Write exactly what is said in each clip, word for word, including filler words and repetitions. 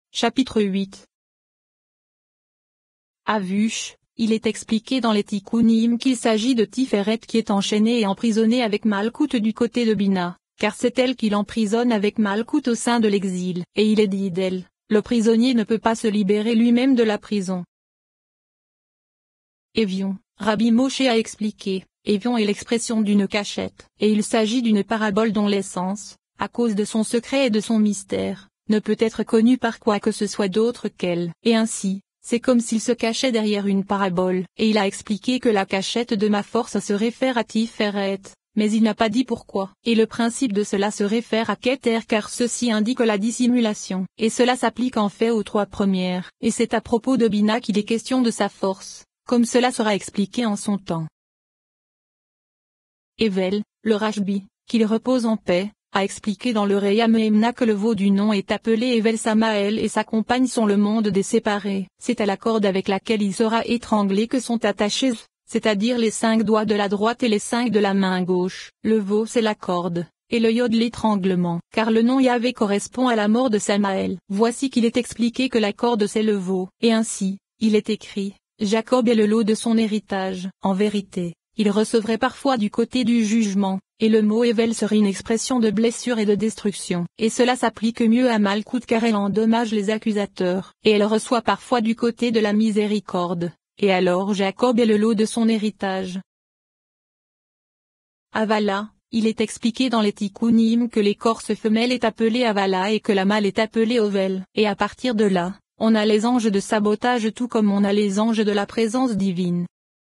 chapitre huit. Avush, il est expliqué dans les Tikkunim qu'il s'agit de Tiferet qui est enchaînée et emprisonnée avec Malkout du côté de Bina, car c'est elle qui l'emprisonne avec Malkout au sein de l'exil, et il est dit d'elle, le prisonnier ne peut pas se libérer lui-même de la prison. Évion, Rabbi Moshe a expliqué, Évion est l'expression d'une cachette, et il s'agit d'une parabole dont l'essence, à cause de son secret et de son mystère, ne peut être connue par quoi que ce soit d'autre qu'elle, et ainsi, c'est comme s'il se cachait derrière une parabole, et il a expliqué que la cachette de ma force se réfère à Tiferet, mais il n'a pas dit pourquoi. Et le principe de cela se réfère à Keter car ceci indique la dissimulation, et cela s'applique en fait aux trois premières, et c'est à propos de Bina qu'il est question de sa force, comme cela sera expliqué en son temps. Evel, le Rashbi, qu'il repose en paix, a expliqué dans le Reya Mehemna que le veau du nom est appelé Evel Samaël et sa compagne sont le monde des séparés. C'est à la corde avec laquelle il sera étranglé que sont attachés, c'est-à-dire les cinq doigts de la droite et les cinq de la main gauche. Le veau c'est la corde, et le yod l'étranglement, car le nom Yahvé correspond à la mort de Samaël. Voici qu'il est expliqué que la corde c'est le veau, et ainsi, il est écrit, Jacob est le lot de son héritage. En vérité, il recevrait parfois du côté du jugement, et le mot Evel serait une expression de blessure et de destruction. Et cela s'applique mieux à Malkout car elle endommage les accusateurs, et elle reçoit parfois du côté de la miséricorde, et alors Jacob est le lot de son héritage. Avala, il est expliqué dans les Tikkunim que l'écorce femelle est appelée Avala et que la mâle est appelée Ovel. Et à partir de là, on a les anges de sabotage tout comme on a les anges de la présence divine.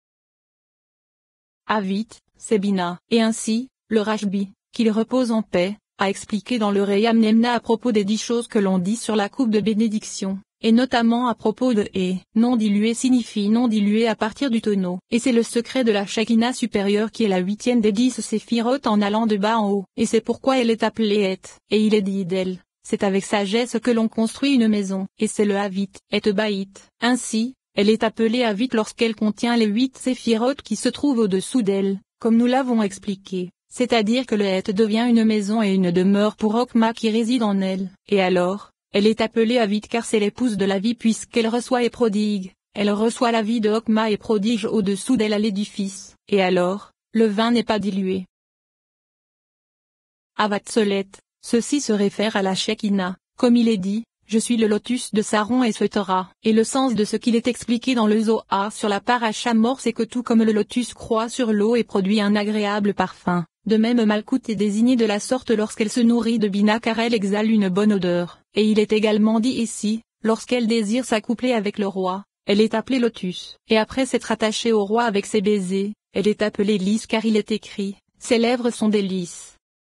Avit, c'est Bina, et ainsi, le Rashbi, qu'il repose en paix, a expliqué dans le Reya Mehemna à propos des dix choses que l'on dit sur la coupe de bénédiction, et notamment à propos de « et ». Non dilué signifie non dilué à partir du tonneau, et c'est le secret de la Shekinah supérieure qui est la huitième des dix séphirotes en allant de bas en haut, et c'est pourquoi elle est appelée Et, et il est dit d'elle, c'est avec sagesse que l'on construit une maison, et c'est le Havit, Et Baït. Ainsi, elle est appelée Havit lorsqu'elle contient les huit séphirotes qui se trouvent au-dessous d'elle, comme nous l'avons expliqué. C'est-à-dire que le Het devient une maison et une demeure pour Okma qui réside en elle, et alors, elle est appelée Avit car c'est l'épouse de la vie puisqu'elle reçoit et prodigue, elle reçoit la vie de Okma et prodige au-dessous d'elle à l'édifice, et alors, le vin n'est pas dilué. Avatsolet, ceci se réfère à la Shekinah, comme il est dit, je suis le lotus de Saron et ce Torah, et le sens de ce qu'il est expliqué dans le Zohar sur la paracha mort c'est que tout comme le lotus croît sur l'eau et produit un agréable parfum, de même Malkout est désignée de la sorte lorsqu'elle se nourrit de Bina car elle exhale une bonne odeur, et il est également dit ici, lorsqu'elle désire s'accoupler avec le roi, elle est appelée lotus, et après s'être attachée au roi avec ses baisers, elle est appelée lys car il est écrit, ses lèvres sont des lys.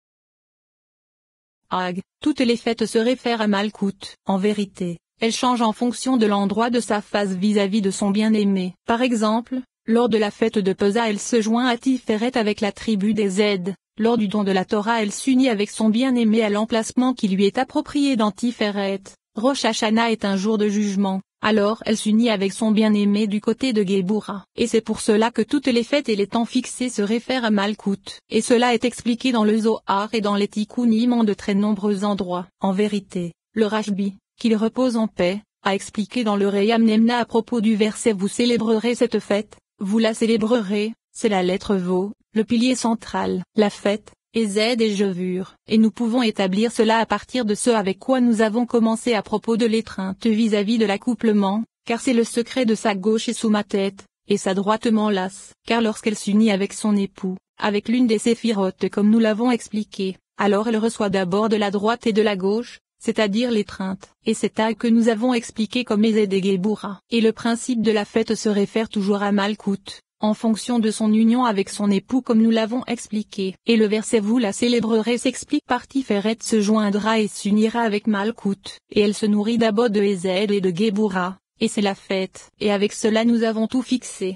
Ag, toutes les fêtes se réfèrent à Malkout. En vérité, elle change en fonction de l'endroit de sa face vis-à-vis de son bien-aimé. Par exemple, lors de la fête de Pesa elle se joint à Tiferet avec la tribu des Zed, lors du don de la Torah elle s'unit avec son bien-aimé à l'emplacement qui lui est approprié dans Tiferet. Rosh Hashanah est un jour de jugement, alors elle s'unit avec son bien-aimé du côté de Géboura. Et c'est pour cela que toutes les fêtes et les temps fixés se réfèrent à Malkout, et cela est expliqué dans le Zohar et dans les Tikkunim en de très nombreux endroits. En vérité, le Rashbi, qu'il repose en paix, a expliqué dans le Reya Mehemna à propos du verset vous célébrerez cette fête, vous la célébrerez, c'est la lettre Vav, le pilier central, la fête, et Z et Jevur, et nous pouvons établir cela à partir de ce avec quoi nous avons commencé à propos de l'étreinte vis-à-vis de l'accouplement, car c'est le secret de sa gauche est sous ma tête, et sa droite m'enlace, car lorsqu'elle s'unit avec son époux, avec l'une des séphirotes comme nous l'avons expliqué, alors elle reçoit d'abord de la droite et de la gauche, c'est-à-dire l'étreinte, et c'est à que nous avons expliqué comme Ezed et Géboura. Et le principe de la fête se réfère toujours à Malkout, en fonction de son union avec son époux comme nous l'avons expliqué. Et le verset vous la célébrerez s'explique par Tiferet se joindra et s'unira avec Malkout, et elle se nourrit d'abord de Ezed et de Géboura, et c'est la fête. Et avec cela nous avons tout fixé.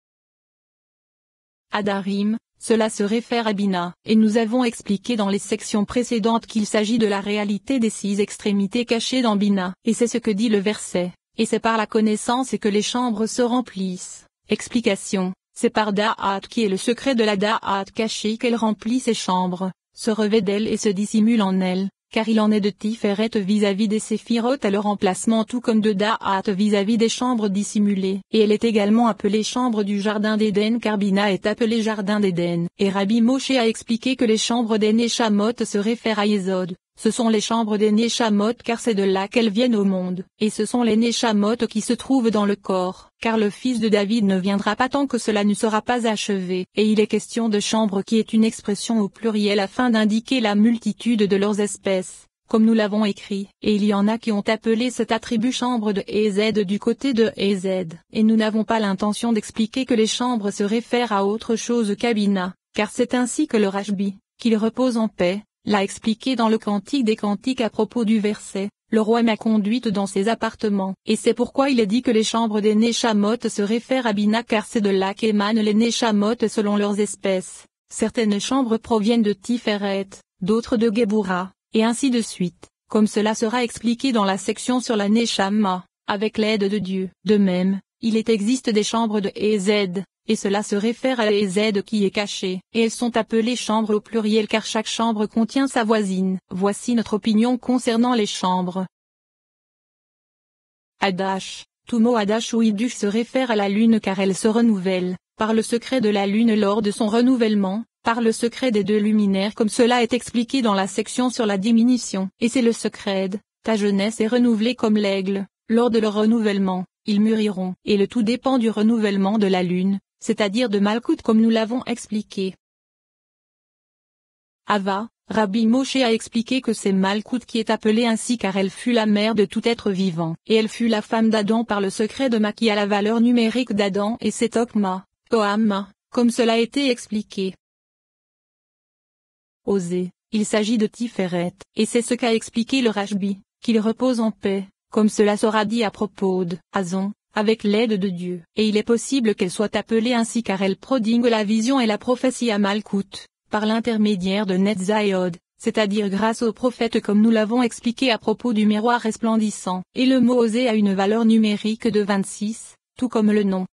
Adarim, cela se réfère à Bina, et nous avons expliqué dans les sections précédentes qu'il s'agit de la réalité des six extrémités cachées dans Bina, et c'est ce que dit le verset, et c'est par la connaissance que les chambres se remplissent. Explication, c'est par Da'at qui est le secret de la Da'at cachée qu'elle remplit ses chambres, se revêt d'elle et se dissimule en elle, car il en est de Tiferet vis-à-vis des Séphiroth à leur emplacement tout comme de Da'at vis-à-vis des chambres dissimulées. Et elle est également appelée chambre du jardin d'Éden car Bina est appelée jardin d'Éden. Et Rabbi Moshe a expliqué que les chambres des Neshamot se réfèrent à Yesod. Ce sont les chambres des Neshamot car c'est de là qu'elles viennent au monde. Et ce sont les Neshamot qui se trouvent dans le corps, car le fils de David ne viendra pas tant que cela ne sera pas achevé. Et il est question de chambre qui est une expression au pluriel afin d'indiquer la multitude de leurs espèces, comme nous l'avons écrit. Et il y en a qui ont appelé cet attribut chambre de Ez du côté de Ez. Et nous n'avons pas l'intention d'expliquer que les chambres se réfèrent à autre chose qu'Abina, car c'est ainsi que le Rashbi, qu'il repose en paix, l'a expliqué dans le Cantique des Cantiques à propos du verset, le roi m'a conduite dans ses appartements. Et c'est pourquoi il est dit que les chambres des Neshamot se réfèrent à Bina car c'est de là qu'émanent les Neshamot selon leurs espèces. Certaines chambres proviennent de Tiferet, d'autres de Gebura, et ainsi de suite, comme cela sera expliqué dans la section sur la Neshama, avec l'aide de Dieu. De même, il est existe des chambres de Ez, et cela se réfère à Ez qui est caché, et elles sont appelées chambres au pluriel car chaque chambre contient sa voisine. Voici notre opinion concernant les chambres. Hadash, tout mot Hadash ou Hidush se réfère à la lune car elle se renouvelle, par le secret de la lune lors de son renouvellement, par le secret des deux luminaires comme cela est expliqué dans la section sur la diminution. Et c'est le secret, ta jeunesse est renouvelée comme l'aigle, lors de leur renouvellement, ils mûriront. Et le tout dépend du renouvellement de la lune, c'est-à-dire de Malkout comme nous l'avons expliqué. Ava, Rabbi Moshe a expliqué que c'est Malkout qui est appelée ainsi car elle fut la mère de tout être vivant. Et elle fut la femme d'Adam par le secret de Ma qui a la valeur numérique d'Adam et c'est Okma, Ohamma, comme cela a été expliqué. Osée, il s'agit de Tiferet, et c'est ce qu'a expliqué le Rashbi, qu'il repose en paix, comme cela sera dit à propos de Hazon, avec l'aide de Dieu. Et il est possible qu'elle soit appelée ainsi car elle prodigue la vision et la prophétie à Malkout, par l'intermédiaire de Netzayod, c'est-à-dire grâce au prophète comme nous l'avons expliqué à propos du miroir resplendissant. Et le mot Osée a une valeur numérique de vingt-six, tout comme le nom.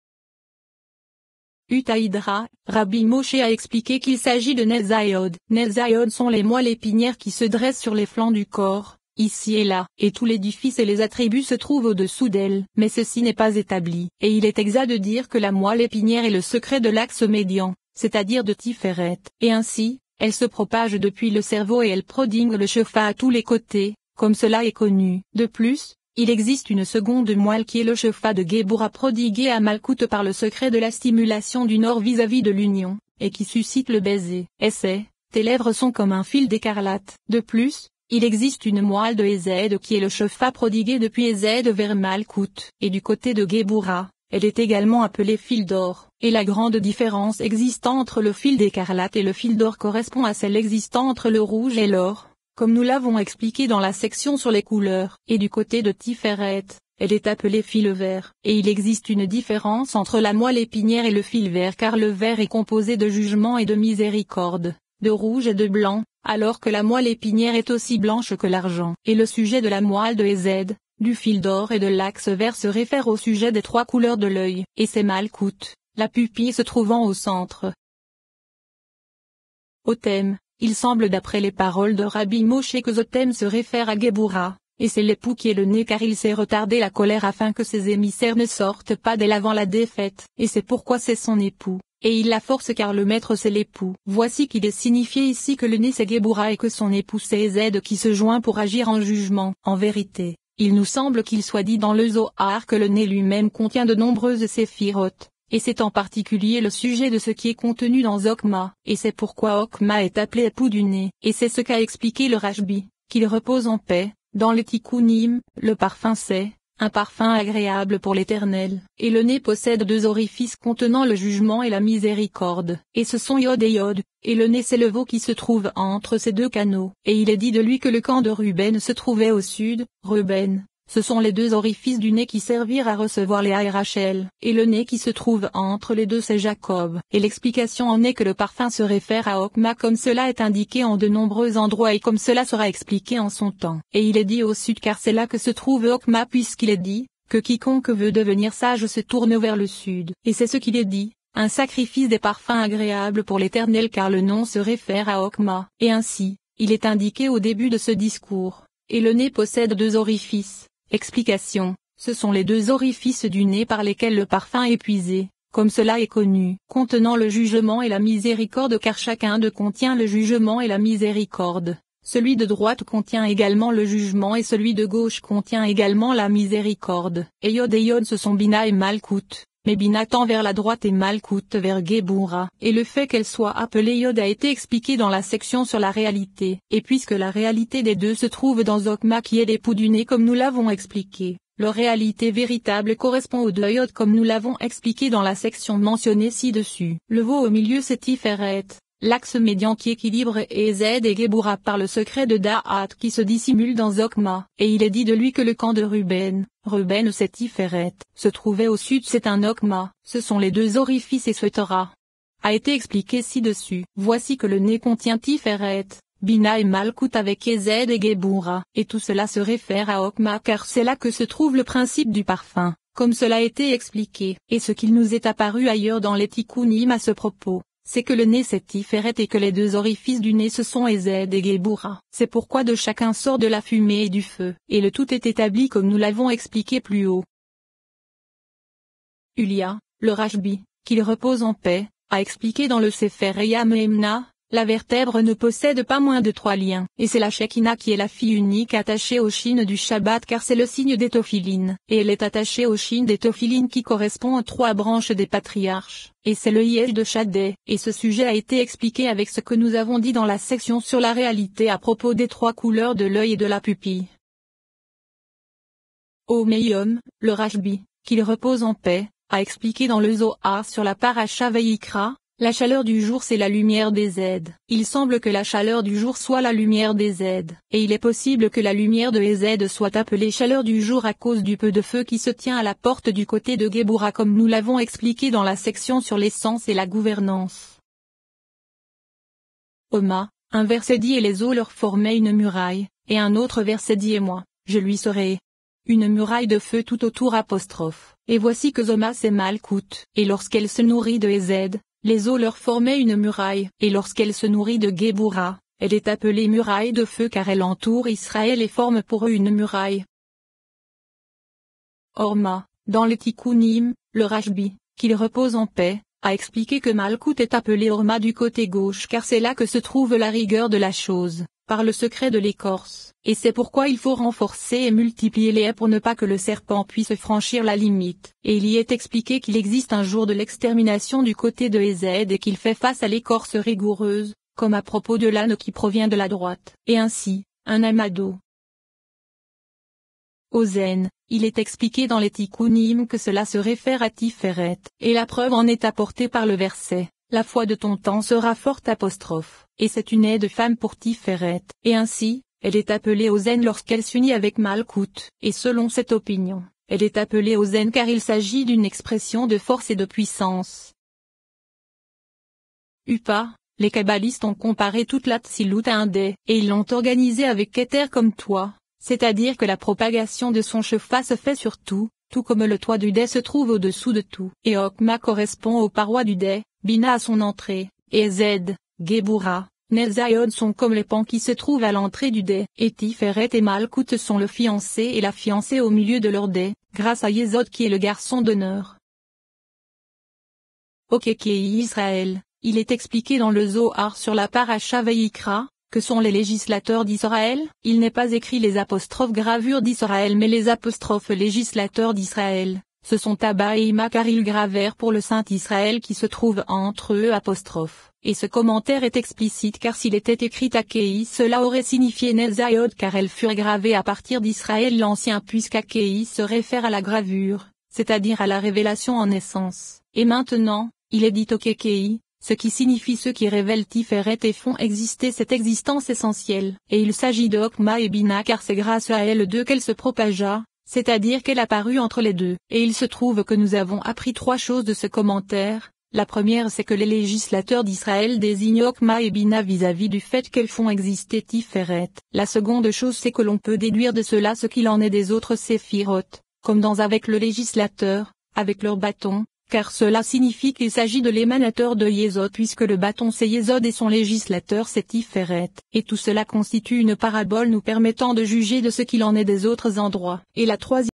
Utaïdra, Rabbi Moshe a expliqué qu'il s'agit de Netzayod. Netzayod sont les moelles épinières qui se dressent sur les flancs du corps, ici et là, et tout l'édifice et les attributs se trouvent au-dessous d'elle. Mais ceci n'est pas établi, et il est exact de dire que la moelle épinière est le secret de l'axe médian, c'est-à-dire de Tiferet. Et ainsi, elle se propage depuis le cerveau et elle prodigue le chefa à tous les côtés, comme cela est connu. De plus, il existe une seconde moelle qui est le chefa de Gebura prodigué à Malkout par le secret de la stimulation du nord vis-à-vis de l'union, et qui suscite le baiser. Et c'est, tes lèvres sont comme un fil d'écarlate. De plus, il existe une moelle de Ez qui est le chefa prodigué depuis Ez vers Malkout, et du côté de Gebura, elle est également appelée fil d'or. Et la grande différence existant entre le fil d'écarlate et le fil d'or correspond à celle existant entre le rouge et l'or, comme nous l'avons expliqué dans la section sur les couleurs. Et du côté de Tiferet, elle est appelée fil vert. Et il existe une différence entre la moelle épinière et le fil vert car le vert est composé de jugement et de miséricorde, de rouge et de blanc, alors que la moelle épinière est aussi blanche que l'argent. Et le sujet de la moelle de Ez, du fil d'or et de l'axe vert se réfère au sujet des trois couleurs de l'œil. Et c'est Malkout, la pupille se trouvant au centre. Otem. Il semble d'après les paroles de Rabbi Moshe que Zotem se réfère à Gebura, et c'est l'époux qui est le nez car il sait retarder la colère afin que ses émissaires ne sortent pas dès l'avant la défaite. Et c'est pourquoi c'est son époux, et il la force car le maître c'est l'époux. Voici qu'il est signifié ici que le nez c'est Gebura et que son époux c'est Ez qui se joint pour agir en jugement. En vérité, il nous semble qu'il soit dit dans le Zohar que le nez lui-même contient de nombreuses séphiroth. Et c'est en particulier le sujet de ce qui est contenu dans Okma, et c'est pourquoi Okma est appelé époux du nez. Et c'est ce qu'a expliqué le Rashbi, qu'il repose en paix, dans le Tikkunim, le parfum c'est, un parfum agréable pour l'Éternel, et le nez possède deux orifices contenant le jugement et la miséricorde, et ce sont Yod et Yod, et le nez c'est le veau qui se trouve entre ces deux canaux. Et il est dit de lui que le camp de Ruben se trouvait au sud, Ruben. Ce sont les deux orifices du nez qui servirent à recevoir les Rachel, et le nez qui se trouve entre les deux c'est Jacob. Et l'explication en est que le parfum se réfère à Okma comme cela est indiqué en de nombreux endroits et comme cela sera expliqué en son temps. Et il est dit au sud car c'est là que se trouve Okma puisqu'il est dit, que quiconque veut devenir sage se tourne vers le sud. Et c'est ce qu'il est dit, un sacrifice des parfums agréables pour l'Éternel car le nom se réfère à Okma. Et ainsi, il est indiqué au début de ce discours, et le nez possède deux orifices. Explication, ce sont les deux orifices du nez par lesquels le parfum est puisé, comme cela est connu, contenant le jugement et la miséricorde car chacun d'eux contient le jugement et la miséricorde. Celui de droite contient également le jugement et celui de gauche contient également la miséricorde. Et Yod et Yod ce sont Bina et Malkout, mais Bina tend vers la droite et Malkout vers Géboura. Et le fait qu'elle soit appelée Yod a été expliqué dans la section sur la réalité. Et puisque la réalité des deux se trouve dans Zokma qui est l'époux du nez comme nous l'avons expliqué, leur réalité véritable correspond au deux Yod comme nous l'avons expliqué dans la section mentionnée ci-dessus. Le veau au milieu c'est Tiferet. L'axe médian qui équilibre Ezed et Géboura par le secret de Da'at qui se dissimule dans Zokma, et il est dit de lui que le camp de Ruben, Ruben c'est Tiferet, se trouvait au sud c'est un Okma, ce sont les deux orifices et ce Torah a été expliqué ci-dessus. Voici que le nez contient Tiferet, Bina et Malkout avec Ezed et Géboura, et tout cela se réfère à Okma car c'est là que se trouve le principe du parfum, comme cela a été expliqué, et ce qu'il nous est apparu ailleurs dans les Tikkunim à ce propos, c'est que le nez c'est Tiferet et que les deux orifices du nez ce sont Ezed et Géboura. C'est pourquoi de chacun sort de la fumée et du feu, et le tout est établi comme nous l'avons expliqué plus haut. Ulia, le Rashbi, qu'il repose en paix, a expliqué dans le Sefer Eyam Emna, la vertèbre ne possède pas moins de trois liens, et c'est la Shekinah qui est la fille unique attachée au shin du Shabbat car c'est le signe des Tophilines, et elle est attachée au shin des Tophilines qui correspond aux trois branches des patriarches, et c'est le Yesh de Shaddai, et ce sujet a été expliqué avec ce que nous avons dit dans la section sur la réalité à propos des trois couleurs de l'œil et de la pupille. Omeyom, le Rashbi, qu'il repose en paix, a expliqué dans le Zohar sur la Parasha Vayikra, la chaleur du jour c'est la lumière des aides. Il semble que la chaleur du jour soit la lumière des aides, et il est possible que la lumière de Ezed soit appelée chaleur du jour à cause du peu de feu qui se tient à la porte du côté de Géboura comme nous l'avons expliqué dans la section sur l'essence et la gouvernance. Oma, un verset dit et les eaux leur formaient une muraille, et un autre verset dit et moi, je lui serai une muraille de feu tout autour apostrophe. Et voici que Zoma c'est Malkout, et lorsqu'elle se nourrit de Ezed, les eaux leur formaient une muraille, et lorsqu'elle se nourrit de Géboura, elle est appelée muraille de feu car elle entoure Israël et forme pour eux une muraille. Orma, dans le Tikkunim, le Rashbi, qu'il repose en paix, a expliqué que Malkout est appelé Orma du côté gauche car c'est là que se trouve la rigueur de la chose, par le secret de l'écorce, et c'est pourquoi il faut renforcer et multiplier les haies pour ne pas que le serpent puisse franchir la limite, et il y est expliqué qu'il existe un jour de l'extermination du côté de Ezed et qu'il fait face à l'écorce rigoureuse, comme à propos de l'âne qui provient de la droite, et ainsi, un amado. Ozen, il est expliqué dans les Tikkunim que cela se réfère à Tiferet, et la preuve en est apportée par le verset. La foi de ton temps sera forte apostrophe, et c'est une aide femme pour Tiferet, et ainsi, elle est appelée Ozen lorsqu'elle s'unit avec Malkout, et selon cette opinion, elle est appelée Ozen car il s'agit d'une expression de force et de puissance. Upa, les kabbalistes ont comparé toute la Tsilut à un dé, et ils l'ont organisé avec Keter comme toit, c'est-à-dire que la propagation de son chefa se fait sur tout, tout comme le toit du dé se trouve au-dessous de tout. Et Okma correspond aux parois du dé, Bina à son entrée, et Ezed, Géboura, Nezayod sont comme les pans qui se trouvent à l'entrée du dé, et Tiferet et Malkout sont le fiancé et la fiancée au milieu de leur dé, grâce à Yesod qui est le garçon d'honneur. Okekei Israël, il est expliqué dans le Zohar sur la Parasha Vayikra, que sont les législateurs d'Israël, il n'est pas écrit les apostrophes gravures d'Israël mais les apostrophes législateurs d'Israël, ce sont Abba et Ima car ils gravèrent pour le Saint Israël qui se trouve entre eux apostrophes, et ce commentaire est explicite car s'il était écrit Akei cela aurait signifié Nezayod car elles furent gravées à partir d'Israël l'ancien puisqu'Akei se réfère à la gravure, c'est-à-dire à la révélation en essence, et maintenant, il est dit Okekei, ce qui signifie ceux qui révèlent Tiferet et font exister cette existence essentielle, et il s'agit de Okma et Bina car c'est grâce à elles deux qu'elle se propagea, c'est-à-dire qu'elle apparut entre les deux. Et il se trouve que nous avons appris trois choses de ce commentaire. La première c'est que les législateurs d'Israël désignent Okma et Bina vis-à-vis du fait qu'elles font exister Tiferet. La seconde chose c'est que l'on peut déduire de cela ce qu'il en est des autres séphiroth, comme dans avec le législateur, avec leur bâton, car cela signifie qu'il s'agit de l'émanateur de Yesod puisque le bâton c'est Yesod et son législateur c'est Tiferet, et tout cela constitue une parabole nous permettant de juger de ce qu'il en est des autres endroits. Et la troisième